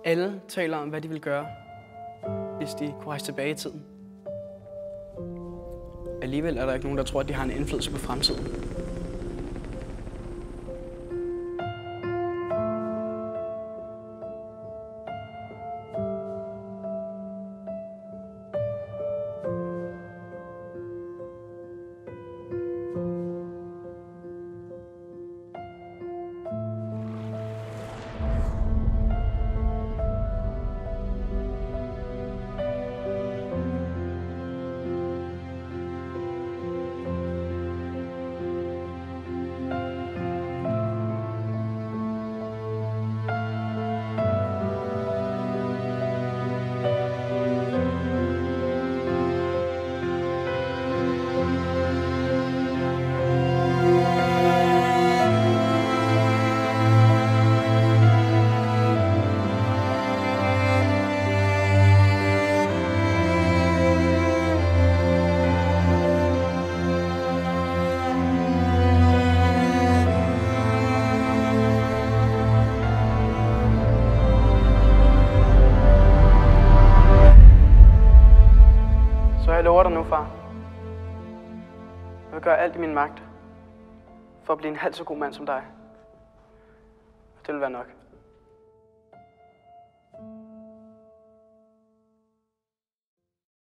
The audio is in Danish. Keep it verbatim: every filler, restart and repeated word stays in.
Alle taler om, hvad de vil gøre, hvis de kunne rejse tilbage i tiden. Alligevel er der ikke nogen, der tror, at de har en indflydelse på fremtiden. Så jeg lover dig nu, far. Jeg vil gøre alt i min magt for at blive en halv så god mand som dig. Det vil være nok.